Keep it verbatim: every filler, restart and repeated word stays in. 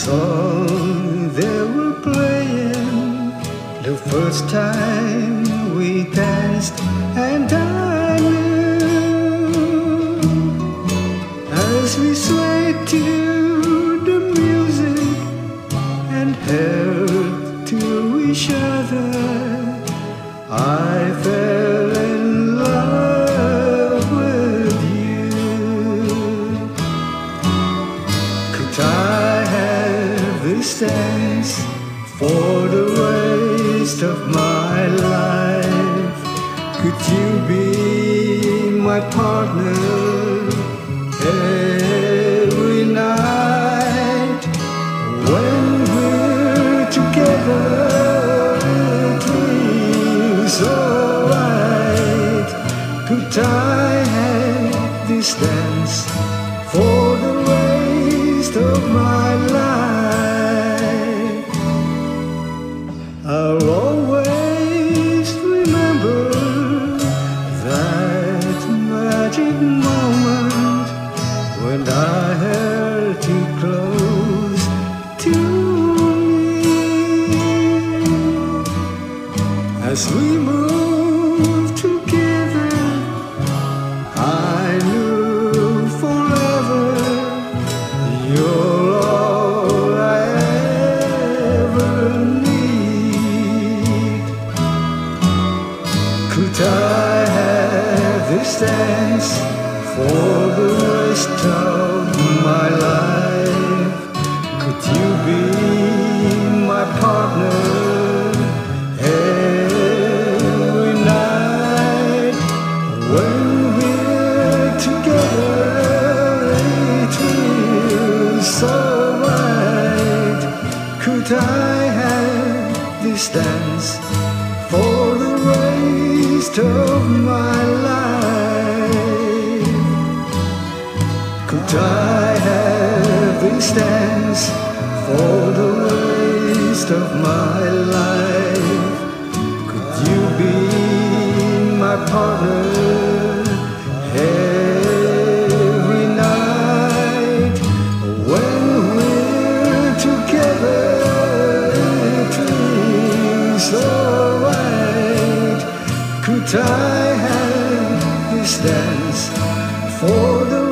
song they were playing the first time we danced, and I knew as we swayed to the music and held to each other, I fell in love with you. Could I have this dance for the rest of my life? Could you be my partner every night? When we're together, it feels alright. Could I have this dance for the rest of my life? I'll always remember that magic moment when I held you close to me. As we moved together, I knew forever you're all I ever need. Could I have this dance for the rest of my life? Could you be my partner every night? When we're together, it feels so right. Could I have this dance for the rest of my life? Could I have this dance for the rest of my life? Could you be my partner every night? When we're together, it feels alright. Could I have this dance for the